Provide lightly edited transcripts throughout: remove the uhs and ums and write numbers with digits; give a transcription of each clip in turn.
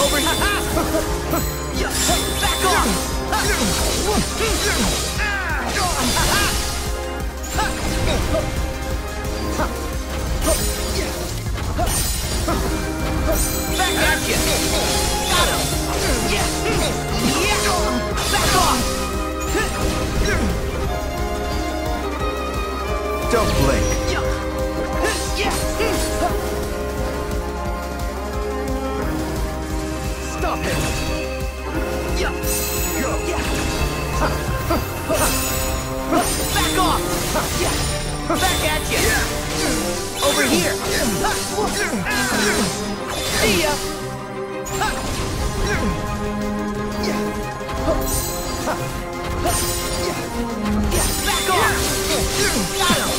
Over here! Back off! Back at you! Got him! Yeah! Back off! Don't blink. Stop him! Go! Back off! Back at you! Over here! See ya! Back off! Got him!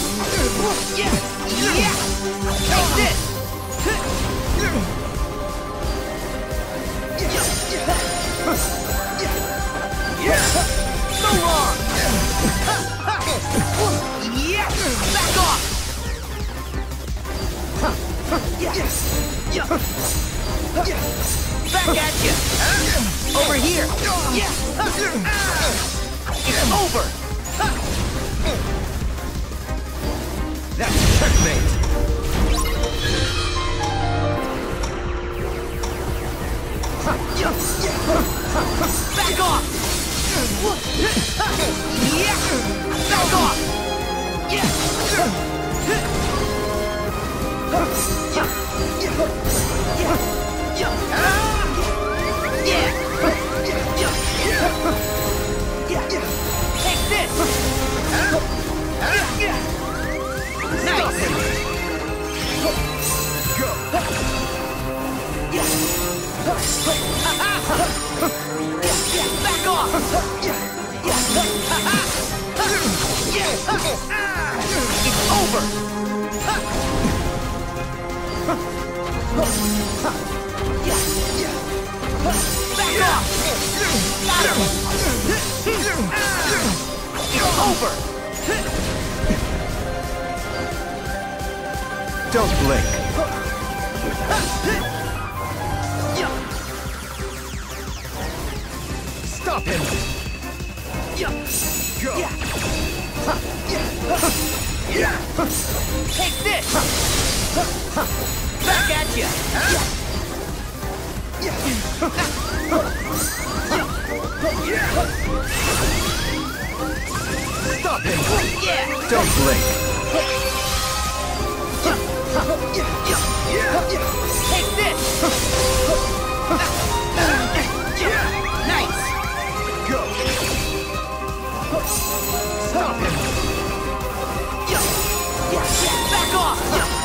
Take this! So long! Back off! Back at you! Over here! It's over! That's checkmate! Back off! Back off! Take this! Nice! Go! Back off! It's over! Back off! Got him! It's over! Don't blink. Stop him! Go! Take this! Back at you! Stop him! Yeah! Don't blink. Take this! Nice! Go! Stop him! Back off!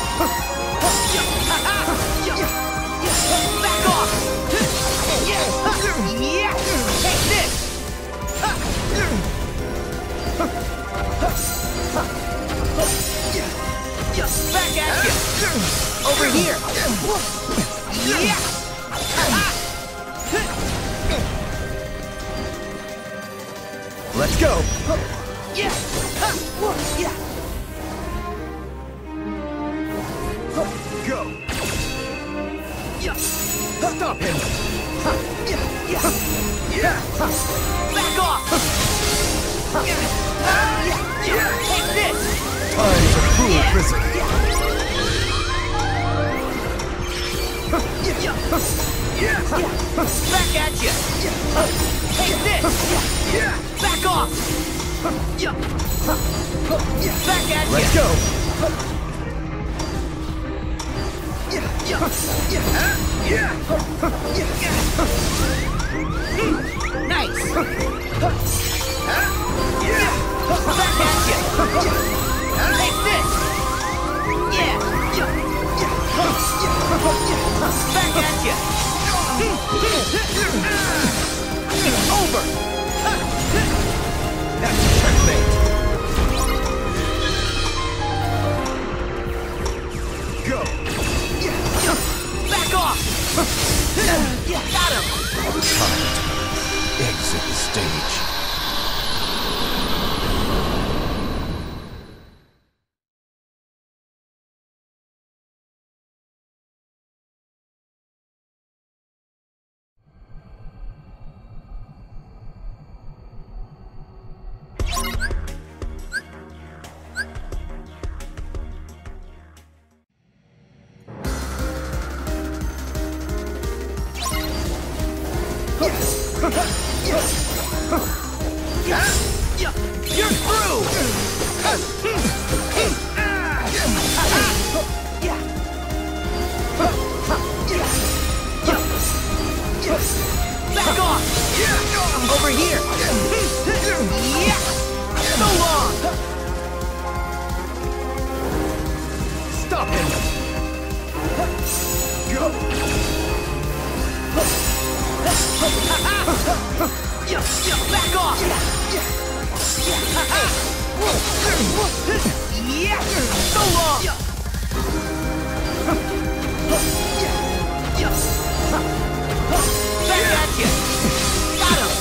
Back off! Yeah! Take this! Back at you! Over here! Yeah! Let's go! Yeah! Go! Stop him! Back off! Take this! Time to prove prison! Back at you! Take this! Back off! Back at you! Let's go! Nice! Back at you! Take this! Yeah! Back at you! It's over! That's checkmate! Go! Back off! Got him! Time to exit the stage. You're through! Back off! Over here! So long! Stop him! Go! Back off! So long! Back at you! Got him!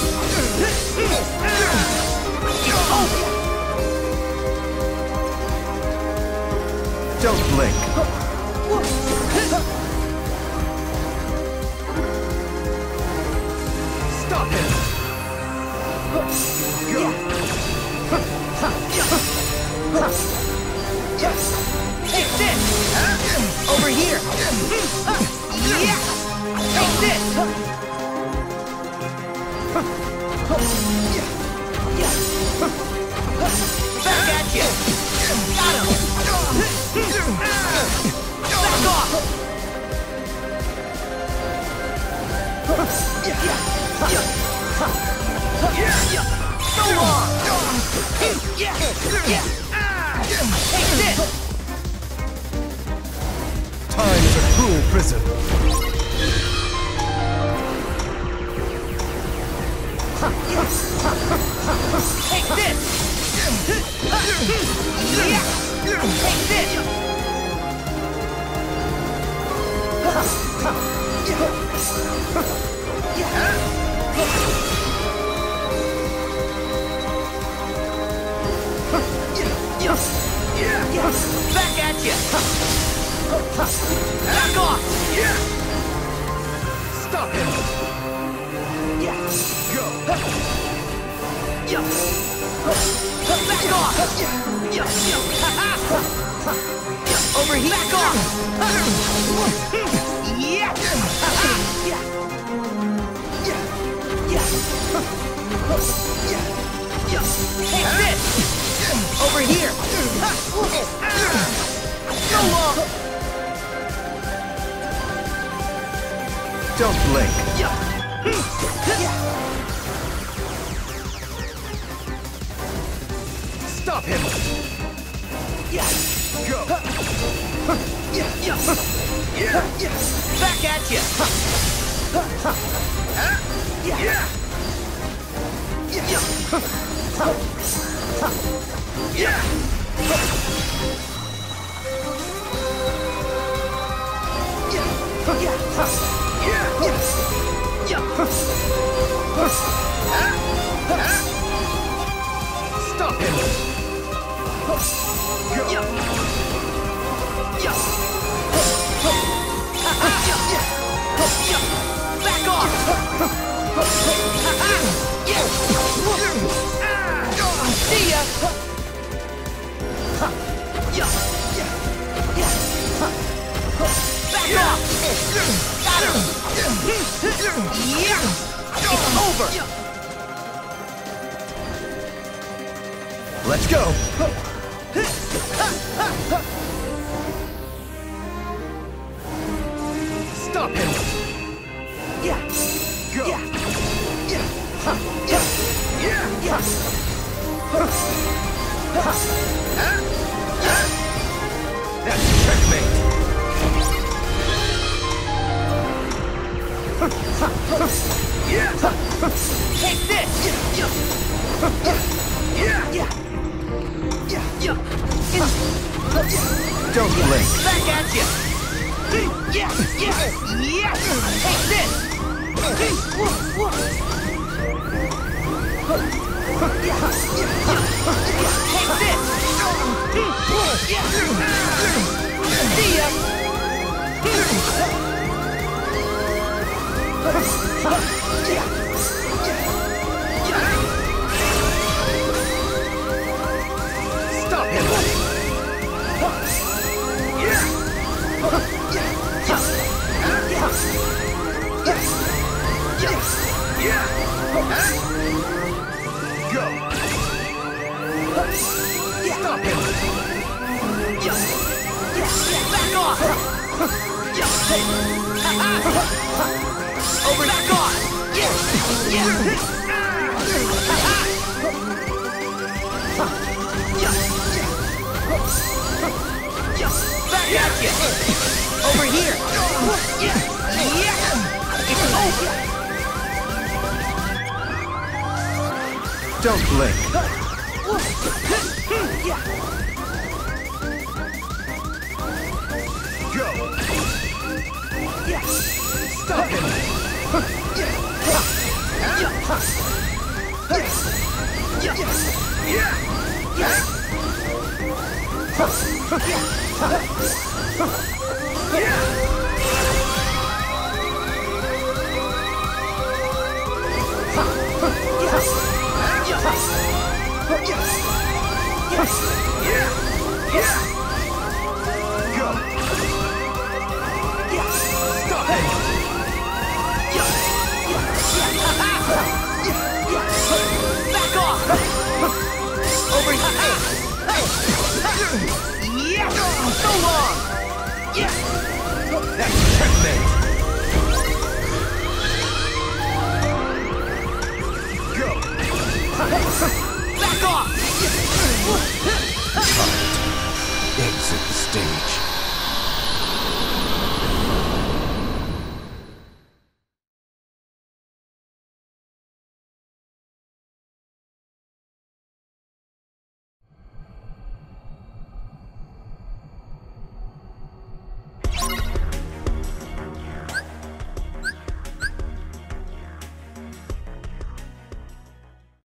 Don't blink! Stop him! Go! Take this! Over here! Take this! Back at you! Got him! Back off! So long! Take this! Time is a cruel prison. Take this! Take this! Back at you! Back off! Stop him! Go! Back off! Over here! Back off! Take this! Over here! So long! Don't blink! Stop him! Go! Back at you! Stop him! Go! Back off! See ya! Back off! Got her! It's over! Let's go! Stop him! Go! That's checkmate! Take this! Don't blink! Back at you! Take this! Take this! See ya! Stop him! Over. Back off. Yeah. Back at you. Over here. Yeah. It's over. Don't blink. Go. Stop him. Go. Stop him. Back off. Over here. Yeah. So long. Yeah.